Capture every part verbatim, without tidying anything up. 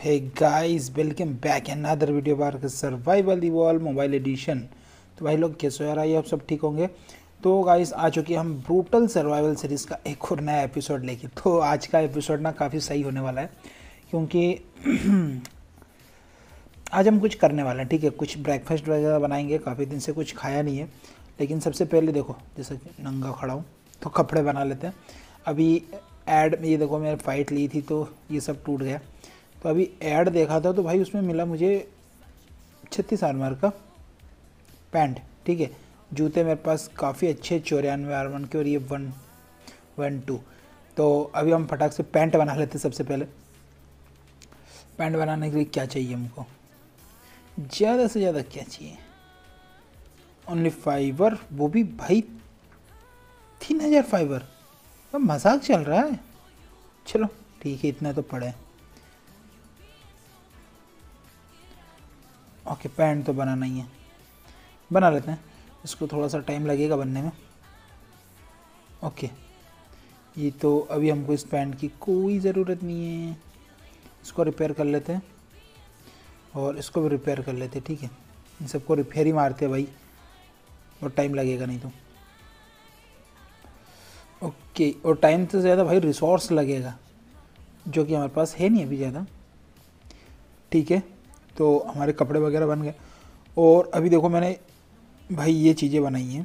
Hey guys, welcome back another video bar survival the wall mobile edition. तो भाई लोग कैसे हो यार, आइए आप सब ठीक होंगे। तो गाइस आ चुके हम ब्रूटल सर्वाइवल सीरीज़ का एक और नया एपिसोड लेके। तो आज का एपिसोड ना काफ़ी सही होने वाला है, क्योंकि आज हम कुछ करने वाले हैं। ठीक है, कुछ ब्रेकफास्ट वगैरह बनाएंगे, काफ़ी दिन से कुछ खाया नहीं है। लेकिन सबसे पहले देखो, जैसे कि नंगा खड़ा हूँ तो कपड़े बना लेते हैं। अभी ऐड में ये देखो, मैंने फ़ाइट ली थी तो ये सब टूट गया। तो अभी ऐड देखा था तो भाई उसमें मिला मुझे छत्तीस आर्मर का पैंट। ठीक है, जूते मेरे पास काफ़ी अच्छे चौरानवे आर्मर के, और ये वन वन टू। तो अभी हम फटाक से पैंट बना लेते हैं। सबसे पहले पैंट बनाने के लिए क्या चाहिए हमको, ज़्यादा से ज़्यादा क्या चाहिए, ओनली फाइबर, वो भी भाई तीन हज़ार फाइबर। अब मजाक चल रहा है। चलो ठीक है, इतना तो पड़े। ओके, पैंट तो बनाना ही है, बना लेते हैं। इसको थोड़ा सा टाइम लगेगा बनने में। ओके, ये तो अभी हमको इस पैंट की कोई ज़रूरत नहीं है। इसको रिपेयर कर लेते हैं और इसको भी रिपेयर कर लेते हैं। ठीक है, इन सबको रिपेयर ही मारते हैं भाई, और टाइम लगेगा नहीं तो। ओके, और टाइम से ज़्यादा भाई रिसोर्स लगेगा, जो कि हमारे पास है नहीं अभी ज़्यादा। ठीक है, तो हमारे कपड़े वगैरह बन गए। और अभी देखो मैंने भाई ये चीज़ें बनाई हैं,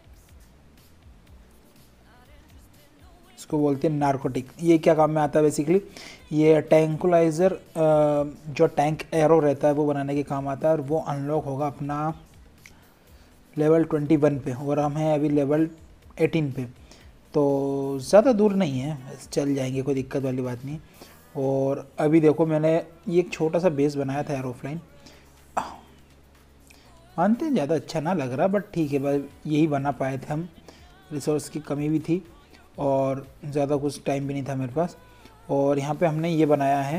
इसको बोलते हैं नार्कोटिक। ये क्या काम में आता है बेसिकली, ये टैंकुलाइज़र, जो टैंक एरो रहता है वो बनाने के काम आता है। और वो अनलॉक होगा अपना लेवल ट्वेंटी वन पे, और हम हैं अभी लेवल एटीन पे। तो ज़्यादा दूर नहीं है, चल जाएंगे, कोई दिक्कत वाली बात नहीं। और अभी देखो मैंने ये एक छोटा सा बेस बनाया था एरोफ्लाइन। मानते हैं ज़्यादा अच्छा ना लग रहा, बट ठीक है, बस यही बना पाए थे हम। रिसोर्स की कमी भी थी और ज़्यादा कुछ टाइम भी नहीं था मेरे पास। और यहाँ पे हमने ये बनाया है,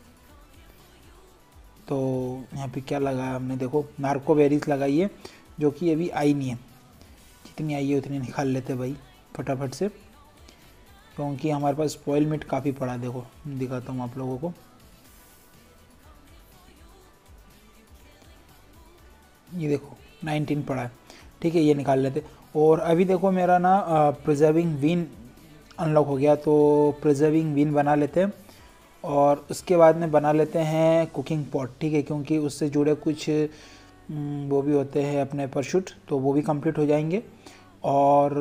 तो यहाँ पे क्या लगाया हमने, देखो नार्को बेरीज लगाई है, जो कि अभी आई नहीं है। जितनी आई है उतनी निकाल लेते भाई फटाफट से, क्योंकि हमारे पास स्पॉइल मीट काफ़ी पड़ा है। देखो दिखाता हूँ आप लोगों को, ये देखो नाइनटीन पड़ा है। ठीक है, ये निकाल लेते। और अभी देखो मेरा ना प्रिजर्विंग विन अनलॉक हो गया, तो प्रिजर्विंग विन बना लेते हैं। और उसके बाद में बना लेते हैं कुकिंग पॉट। ठीक है, क्योंकि उससे जुड़े कुछ वो भी होते हैं अपने परशूट, तो वो भी कंप्लीट हो जाएंगे। और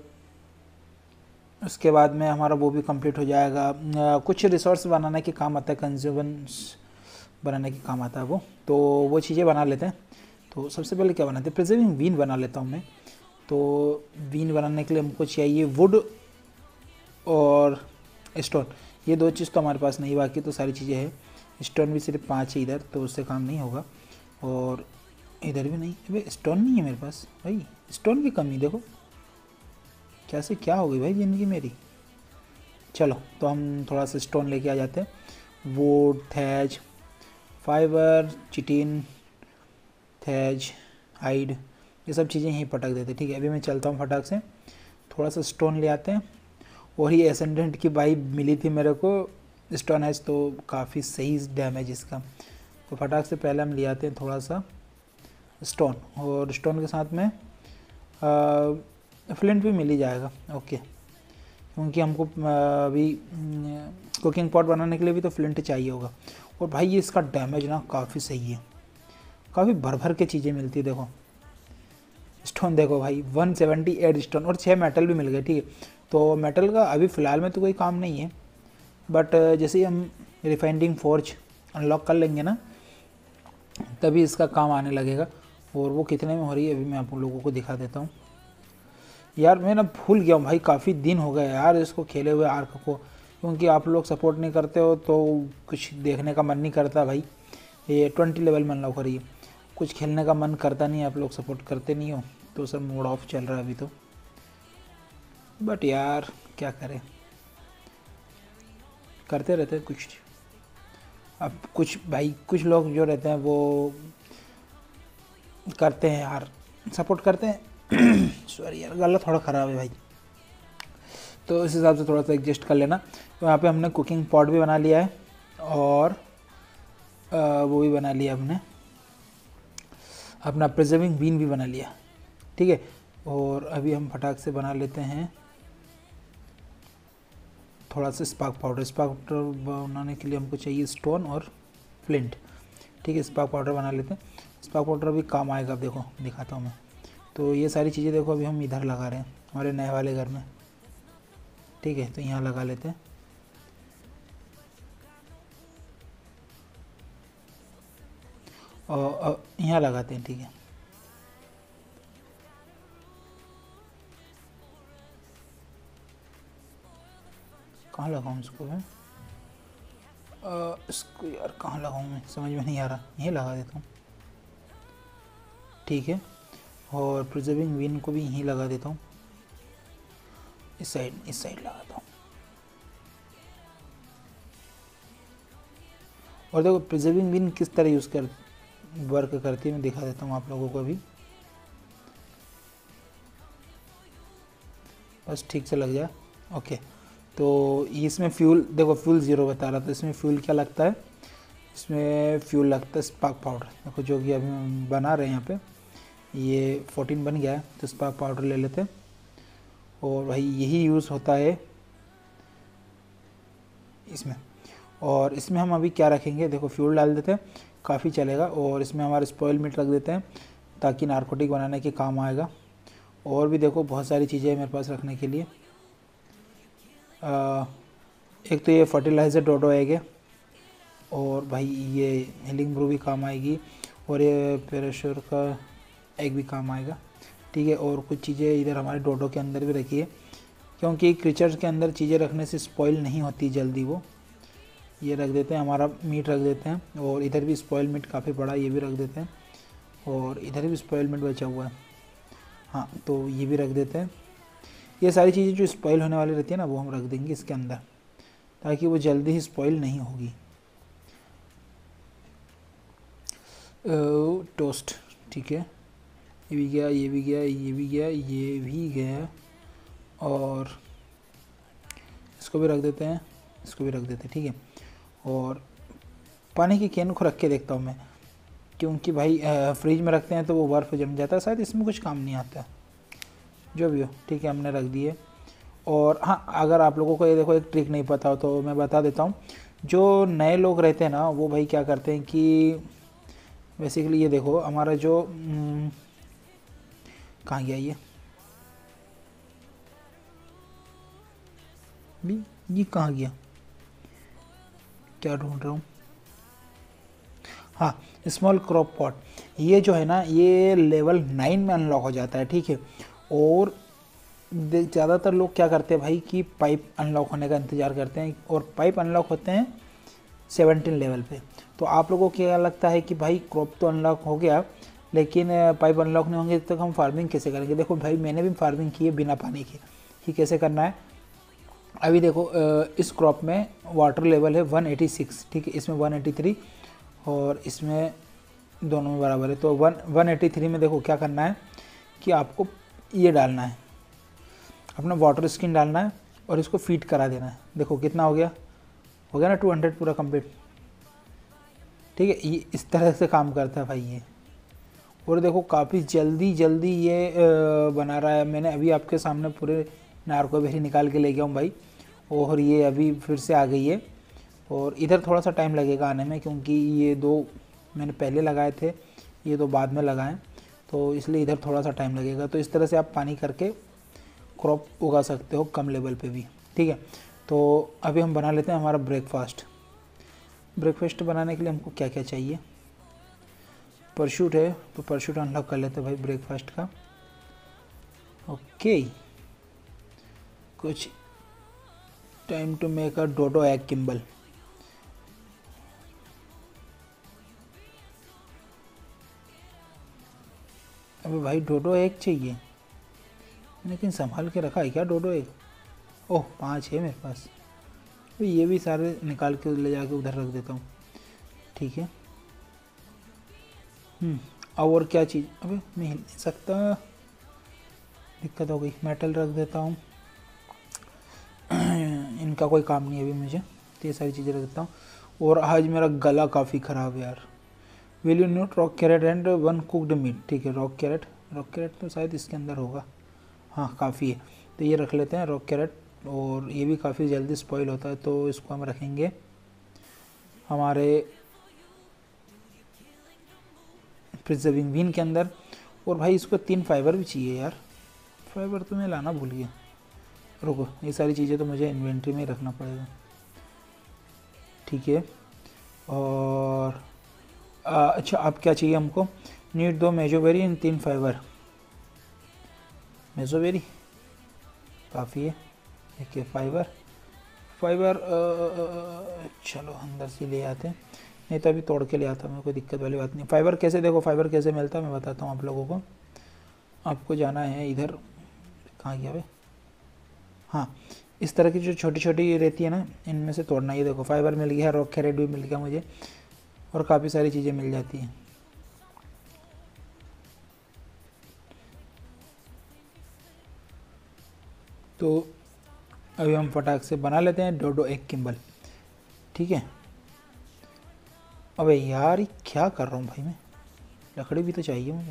उसके बाद में हमारा वो भी कंप्लीट हो जाएगा। कुछ रिसोर्स बनाने के काम आता है, कंज्यूमेंस बनाने के काम आता है वो, तो वो चीज़ें बना लेते हैं। तो सबसे पहले क्या बनाते हैं, प्रिजर्विंग वीन बना लेता हूँ मैं। तो वीन बनाने के लिए हमको चाहिए वुड और स्टोन। ये दो चीज़ तो हमारे पास नहीं, बाकी तो सारी चीज़ें हैं। स्टोन भी सिर्फ पाँच है इधर, तो उससे काम नहीं होगा। और इधर भी नहीं, अबे स्टोन नहीं है मेरे पास भाई, स्टोन की कमी देखो कैसे क्या हो गई भाई ज़िंदगी मेरी। चलो, तो हम थोड़ा सा स्टोन लेके आ जाते हैं। Wood, thatch, fibre, chitin, thatch, hide, ये सब चीज़ें यहीं पटक देते। ठीक है, अभी मैं चलता हूँ फटाक से, थोड़ा सा स्टोन ले आते हैं। और ये एसेंडेंट की बाई मिली थी मेरे को, स्टोन हैज, तो काफ़ी सही डैमेज इसका। तो फटाक से पहले हम ले आते हैं थोड़ा सा स्टोन, और स्टोन के साथ में फ्लिंट भी मिल ही जाएगा। ओके, क्योंकि हमको अभी कुकिंग पॉट बनाने के लिए भी तो फ्लिंट चाहिए होगा। और भाई ये इसका डैमेज ना काफ़ी सही है, काफ़ी भर भर के चीज़ें मिलती है। देखो स्टोन देखो भाई, वन सेवेंटी एट स्टोन, और छः मेटल भी मिल गए। ठीक है, तो मेटल का अभी फ़िलहाल में तो कोई काम नहीं है, बट जैसे ही हम रिफाइंडिंग फोर्ज अनलॉक कर लेंगे ना, तभी इसका काम आने लगेगा। और वो कितने में हो रही है अभी मैं आप लोगों को दिखा देता हूँ। यार मैं ना भूल गया हूँ भाई, काफ़ी दिन हो गए यार इसको खेले हुए आर्क को, क्योंकि आप लोग सपोर्ट नहीं करते हो तो कुछ देखने का मन नहीं करता भाई। ये ट्वेंटी लेवल में अनलॉक हो रही है, कुछ खेलने का मन करता नहीं, आप लोग सपोर्ट करते नहीं हो, तो सर मोड ऑफ चल रहा है अभी तो। बट यार क्या करें, करते रहते हैं कुछ। अब कुछ भाई कुछ लोग जो रहते हैं वो करते हैं यार, सपोर्ट करते हैं। सॉरी यार, गला थोड़ा ख़राब है भाई, तो इस हिसाब से थोड़ा सा एडजस्ट कर लेना। तो यहाँ पे हमने कुकिंग पॉट भी बना लिया है, और आ, वो भी बना लिया हमने, अपना प्रिजर्विंग बीन भी बना लिया, ठीक है। और अभी हम फटाक से बना लेते हैं थोड़ा सा स्पार्क पाउडर। स्पार्क पाउडर बनाने के लिए हमको चाहिए स्टोन और फ्लिंट, ठीक है। स्पार्क पाउडर बना लेते हैं। स्पार्क पाउडर भी काम आएगा, अब देखो दिखाता हूँ मैं। तो ये सारी चीज़ें देखो अभी हम इधर लगा रहे हैं हमारे नए वाले घर में, ठीक है। तो यहाँ लगा लेते हैं, और यहाँ लगाते हैं, ठीक है। कहाँ लगाऊँ इसको मैं? आ, इसको यार कहाँ लगाऊँ मैं, समझ में नहीं आ रहा। यहीं लगा देता हूँ, ठीक है। और प्रिजर्विंग विन को भी यहीं लगा देता हूँ, इस साइड इस साइड लगाता हूँ। और देखो प्रिजर्विंग विन किस तरह यूज़ कर वर्क करती है मैं दिखा देता हूँ आप लोगों को अभी, बस ठीक से लग जाए, ओके। तो इसमें फ्यूल देखो, फ्यूल ज़ीरो बता रहा था, इसमें फ्यूल क्या लगता है, इसमें फ्यूल लगता है स्पार्क पाउडर। देखो जो कि अभी हम बना रहे हैं यहाँ पे, ये फोर्टीन बन गया है, तो स्पार्क पाउडर ले लेते हैं। और भाई यही यूज़ होता है इसमें। और इसमें हम अभी क्या रखेंगे, देखो फ्यूल डाल देते हैं, काफ़ी चलेगा। और इसमें हमारे स्पॉइल मीट रख देते हैं ताकि नारकोटिक बनाने के काम आएगा। और भी देखो बहुत सारी चीज़ें हैं मेरे पास रखने के लिए। आ, एक तो ये फर्टिलाइज़र डोडो एग है, और भाई ये हीलिंग ब्रू भी काम आएगी, और ये पेराश्योर का एग भी काम आएगा, ठीक है। और कुछ चीज़ें इधर हमारे डोडो के अंदर भी रखी है, क्योंकि क्रीचर्स के अंदर चीज़ें रखने से स्पॉइल नहीं होती जल्दी वो। ये रख देते हैं, हमारा मीट रख देते हैं। और इधर भी स्पॉइल मीट काफ़ी बड़ा, ये भी रख देते हैं। और इधर भी स्पॉइल मीट बचा हुआ है, हाँ, तो ये भी रख देते हैं। ये सारी चीज़ें जो स्पॉइल होने वाली रहती है ना, वो हम रख देंगे इसके अंदर, ताकि वो जल्दी ही स्पॉइल नहीं होगी। टोस्ट, ठीक है, ये भी गया, ये भी गया, ये भी गया, ये भी गया। और इसको भी रख देते हैं, इसको भी रख देते हैं, ठीक है। और पानी की कैन को रख के देखता हूँ मैं, क्योंकि भाई फ्रिज में रखते हैं तो वो बर्फ़ जम जाता है, शायद इसमें कुछ काम नहीं आता, जो भी हो, ठीक है। हमने रख दिए। और हाँ, अगर आप लोगों को ये देखो एक ट्रिक नहीं पता हो तो मैं बता देता हूँ। जो नए लोग रहते हैं ना, वो भाई क्या करते हैं कि बेसिकली ये देखो हमारा जो कहाँ गया ये भी, ये कहाँ गया, क्या ढूंढ रहा हूँ, हाँ, स्मॉल क्रॉप पॉट। ये जो है ना, ये लेवल नाइन में अनलॉक हो जाता है, ठीक है। और ज़्यादातर लोग क्या करते हैं भाई कि पाइप अनलॉक होने का इंतज़ार करते हैं, और पाइप अनलॉक होते हैं सेवनटीन लेवल पे। तो आप लोगों को क्या लगता है कि भाई क्रॉप तो अनलॉक हो गया, लेकिन पाइप अनलॉक नहीं होंगे तब तक हम फार्मिंग कैसे करेंगे। देखो भाई मैंने भी फार्मिंग की है बिना पानी के, कि कैसे करना है। अभी देखो इस क्रॉप में वाटर लेवल है वन एटी सिक्स, ठीक है, इसमें वन एटी थ्री, और इसमें दोनों में बराबर है। तो वन वन एटी थ्री में देखो क्या करना है कि आपको ये डालना है, अपना वाटर स्किन डालना है, और इसको फीड करा देना है। देखो कितना हो गया, हो गया ना टू हंड्रेड पूरा कंप्लीट, ठीक है। ये इस तरह से काम करता है भाई ये। और देखो काफ़ी जल्दी जल्दी ये बना रहा है। मैंने अभी आपके सामने पूरे नार्कोबेरी निकाल के ले गया हूँ भाई, और ये अभी फिर से आ गई है। और इधर थोड़ा सा टाइम लगेगा आने में, क्योंकि ये दो मैंने पहले लगाए थे, ये दो बाद में लगाएं, तो इसलिए इधर थोड़ा सा टाइम लगेगा। तो इस तरह से आप पानी करके क्रॉप उगा सकते हो कम लेवल पे भी, ठीक है। तो अभी हम बना लेते हैं हमारा ब्रेकफास्ट। ब्रेकफास्ट बनाने के लिए हमको क्या क्या चाहिए, परशूट है, तो परशूट अनलॉक कर लेते हैं भाई ब्रेकफास्ट का, ओके। कुछ time to make a dodo egg kibble, अबे भाई डोडो एग चाहिए, लेकिन संभाल के रखा है क्या डोडो एग, ओह पाँच है मेरे पास, तो ये भी सारे निकाल के ले जाके उधर रख देता हूँ, ठीक है। हम्म अब और क्या चीज़, अबे मैं हिल नहीं सकता, दिक्कत हो गई। मेटल रख देता हूँ, इनका कोई काम नहीं है अभी मुझे, तो ये सारी चीज़ें रख देता हूँ। और आज मेरा गला काफ़ी ख़राब है यार। Will you note rock carrot and one cooked meat. ठीक है, रॉक कैरेट, रॉक कैरेट तो शायद इसके अंदर होगा, हाँ काफ़ी है, तो ये रख लेते हैं रॉक कैरेट। और ये भी काफ़ी जल्दी स्पॉइल होता है, तो इसको हम रखेंगे हमारे प्रिजर्विंग विन के अंदर। और भाई इसको तीन फाइबर भी चाहिए यार, फाइबर तो मैं लाना भूल गया। रुको, ये सारी चीज़ें तो मुझे इन्वेंट्री में ही रखना पड़ेगा। ठीक है, और आ, अच्छा अब क्या चाहिए हमको, नीड दो मेजोबेरी एंड तीन फाइबर। मेजोबेरी काफ़ी है, एक फाइबर फाइबर चलो अंदर से ले आते हैं, नहीं तो अभी तोड़ के ले आता, मैं कोई दिक्कत वाली बात नहीं। फाइबर कैसे, देखो फाइबर कैसे मिलता है मैं बताता हूँ आप लोगों को। आपको जाना है इधर, कहाँ गया भाई, हाँ इस तरह की जो छोटी छोटी रहती है ना, इनमें से तोड़ना। ये देखो फाइबर मिल गया, रॉक कैरेट भी मिल गया मुझे, और काफ़ी सारी चीज़ें मिल जाती हैं। तो अभी हम फटाक से बना लेते हैं डोडो एग किम्बल। ठीक है, अबे यार ये क्या कर रहा हूँ भाई मैं, लकड़ी भी तो चाहिए मुझे।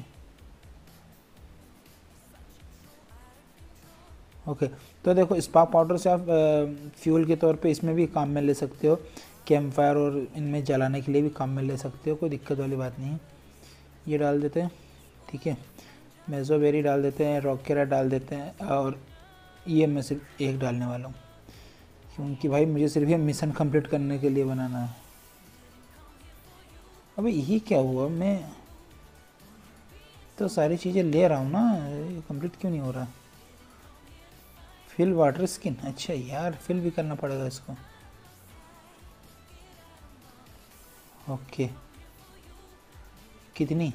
ओके, तो देखो स्पार्क पाउडर से आप फ्यूल के तौर पे इसमें भी काम में ले सकते हो, कैंप फायर और इनमें जलाने के लिए भी काम में ले सकते हो, कोई दिक्कत वाली बात नहीं है। ये डाल देते हैं, ठीक है, मेजोबेरी डाल देते हैं, रॉक कैरेट डाल देते हैं, और ये मैं सिर्फ एक डालने वाला हूँ, क्योंकि भाई मुझे सिर्फ ये मिशन कंप्लीट करने के लिए बनाना है। अबे यही क्या हुआ, मैं तो सारी चीज़ें ले रहा हूँ ना, कंप्लीट क्यों नहीं हो रहा। फिल वाटर स्किन, अच्छा यार फिल भी करना पड़ेगा इसको। ओके, कितनी,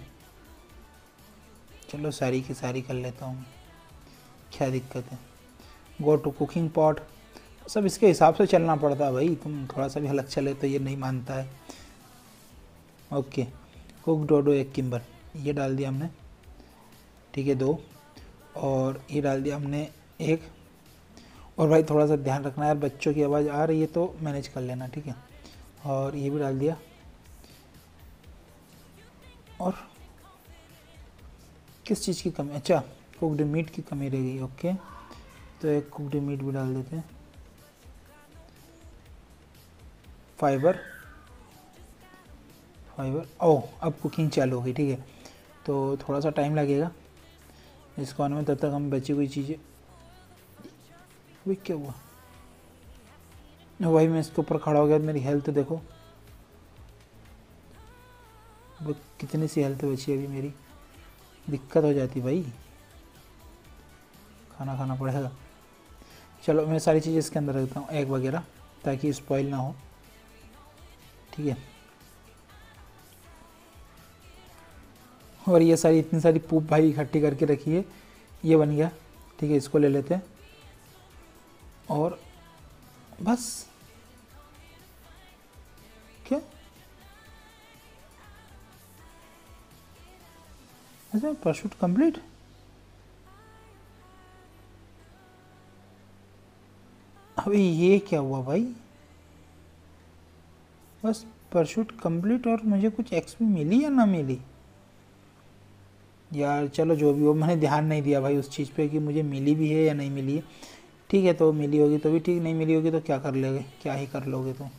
चलो सारी की सारी कर लेता हूँ, क्या दिक्कत है। गो टू कुकिंग पॉट, सब इसके हिसाब से चलना पड़ता है भाई, तुम थोड़ा सा भी अलग चले तो ये नहीं मानता है। Okay, cook dodo egg kibble, ये डाल दिया हमने, ठीक है दो, और ये डाल दिया हमने एक। और भाई थोड़ा सा ध्यान रखना यार, बच्चों की आवाज़ आ रही है तो मैनेज कर लेना, ठीक है। और ये भी डाल दिया, और किस चीज़ की कमी, अच्छा कुकड मीट की कमी रह गई। ओके, तो एक कुकड मीट भी डाल देते हैं, फाइबर फाइबर ओह अब कुकिंग चालू हो गई, ठीक है। तो थोड़ा सा टाइम लगेगा इसको आने में, तब तक हम बची हुई चीज़ें, वे क्या हुआ भाई, मैं इसके ऊपर खड़ा हो गया, मेरी हेल्थ देखो वो कितनी सी हेल्थ बची है अभी मेरी, दिक्कत हो जाती भाई, खाना खाना पड़ेगा। चलो मैं सारी चीज़ें इसके अंदर रखता हूँ, एग वगैरह, ताकि स्पॉइल ना हो, ठीक है। और ये सारी इतनी सारी पूप भाई इकट्ठी करके रखी है, ये बन गया, ठीक है, इसको ले लेते हैं, और बस क्या, अच्छा परशूट कंप्लीट, अभी ये क्या हुआ भाई, बस परशूट कंप्लीट, और मुझे कुछ एक्सपी मिली या ना मिली यार, चलो जो भी हो, मैंने ध्यान नहीं दिया भाई उस चीज़ पे कि मुझे मिली भी है या नहीं मिली है, ठीक है। तो मिली होगी तो भी ठीक, नहीं मिली होगी तो क्या कर लोगे, क्या ही कर लोगे, तो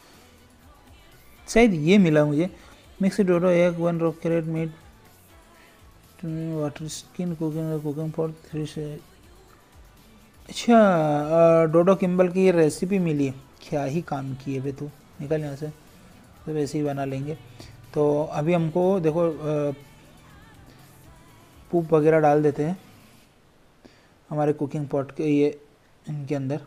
शायद ये मिला मुझे, mix dodo egg one rock carrot meat water skin cooking cooking for three से, अच्छा डोडो किम्बल की ये रेसिपी मिली है, क्या ही काम की है बे, तू निकल यहाँ से, तो वैसे ही बना लेंगे। तो अभी हमको देखो पूप वगैरह डाल देते हैं हमारे कुकिंग पॉट के, ये इनके अंदर,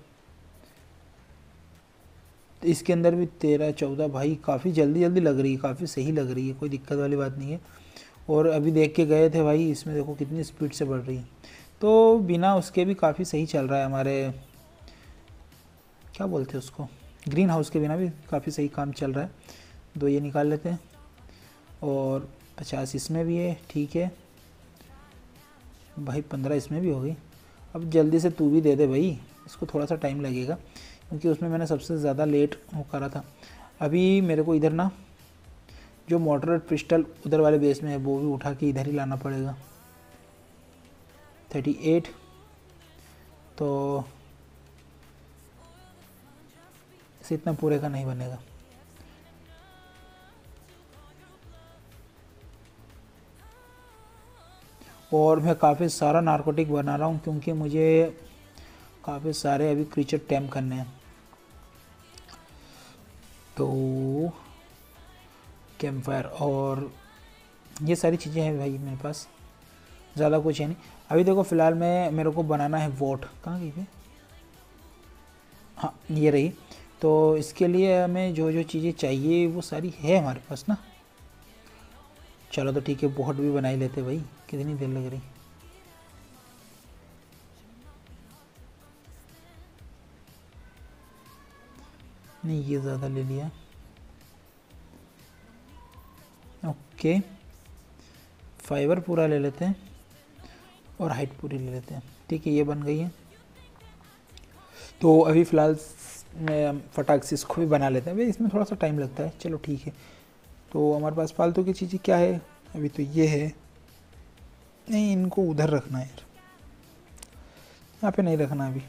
तो इसके अंदर भी तेरह चौदह भाई, काफ़ी जल्दी जल्दी लग रही है, काफ़ी सही लग रही है, कोई दिक्कत वाली बात नहीं है। और अभी देख के गए थे भाई, इसमें देखो कितनी स्पीड से बढ़ रही है, तो बिना उसके भी काफ़ी सही चल रहा है हमारे, क्या बोलते हैं उसको, ग्रीन हाउस के बिना भी काफ़ी सही काम चल रहा है। दो ये निकाल लेते हैं, और पचास इसमें भी है, ठीक है भाई, पंद्रह इसमें भी हो गई। अब जल्दी से तू भी दे दे भाई, इसको थोड़ा सा टाइम लगेगा, क्योंकि उसमें मैंने सबसे ज़्यादा लेट वो करा था। अभी मेरे को इधर ना जो मोटर पिस्टल उधर वाले बेस में है वो भी उठा के इधर ही लाना पड़ेगा। थर्टी एट तो इसे इतना पूरे का नहीं बनेगा। और मैं काफ़ी सारा नारकोटिक बना रहा हूँ क्योंकि मुझे काफ़ी सारे अभी क्रीचर टैम करने हैं। तो कैंप फायर और ये सारी चीज़ें हैं भाई मेरे पास, ज़्यादा कुछ है नहीं। अभी देखो फ़िलहाल में मेरे को बनाना है वोट, कहाँ गई है, हाँ ये रही। तो इसके लिए हमें जो जो चीज़ें चाहिए वो सारी है हमारे पास ना। चलो तो ठीक है, वोट भी बना ही लेते भाई, कितनी देर लग रही। नहीं ये ज़्यादा ले लिया। ओके फाइबर पूरा ले लेते हैं और हाइट पूरी ले लेते हैं। ठीक है ये बन गई है। तो अभी फ़िलहाल मैं फटाक से इसको भी बना लेते हैं भाई, इसमें थोड़ा सा टाइम लगता है। चलो ठीक है। तो हमारे पास फालतू की चीज़ें क्या है अभी, तो ये है, नहीं इनको उधर रखना है यार, यहाँ पे नहीं रखना अभी।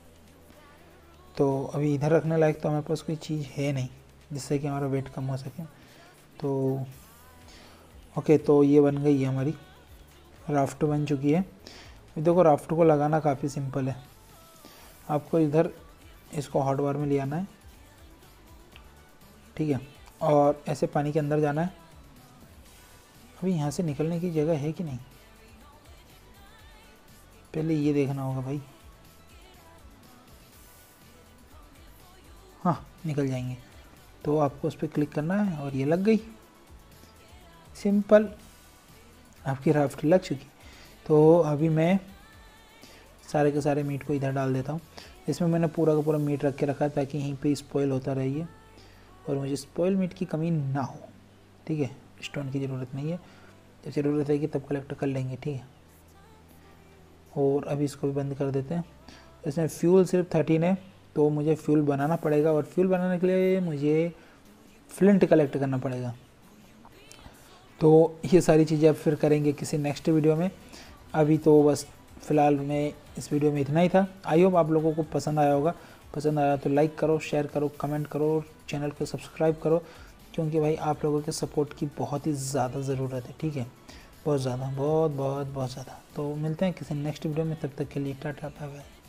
तो अभी इधर रखने लायक तो हमारे पास कोई चीज़ है नहीं जिससे कि हमारा वेट कम हो सके। तो ओके तो ये बन गई है हमारी, राफ्ट बन चुकी है। देखो राफ्ट को लगाना काफ़ी सिंपल है, आपको इधर इसको हॉट बार में ले आना है, ठीक है, और ऐसे पानी के अंदर जाना है। अभी यहाँ से निकलने की जगह है कि नहीं, पहले ये देखना होगा भाई। हाँ निकल जाएंगे। तो आपको उस पर क्लिक करना है और ये लग गई, सिंपल, आपकी राफ्ट लग चुकी। तो अभी मैं सारे के सारे मीट को इधर डाल देता हूँ। इसमें मैंने पूरा का पूरा मीट रख के रखा है ताकि यहीं पे स्पॉइल होता रहिए और मुझे स्पॉइल मीट की कमी ना हो। ठीक है, स्टोन की ज़रूरत नहीं है, जब ज़रूरत है कि तब कलेक्ट कर लेंगे। ठीक है, और अभी इसको भी बंद कर देते हैं। इसमें फ्यूल सिर्फ थर्टीन है तो मुझे फ्यूल बनाना पड़ेगा और फ्यूल बनाने के लिए मुझे फ्लिंट कलेक्ट करना पड़ेगा। तो ये सारी चीज़ें अब फिर करेंगे किसी नेक्स्ट वीडियो में। अभी तो बस फ़िलहाल में इस वीडियो में इतना ही था। आई होप आप लोगों को पसंद आया होगा। पसंद आया तो लाइक करो, शेयर करो, कमेंट करो, चैनल को सब्सक्राइब करो, क्योंकि भाई आप लोगों के सपोर्ट की बहुत ही ज़्यादा ज़रूरत है। ठीक है, बहुत ज़्यादा, बहुत बहुत बहुत ज़्यादा। तो मिलते हैं किसी नेक्स्ट वीडियो में, तब तक के लिए टाटा बाय बाय।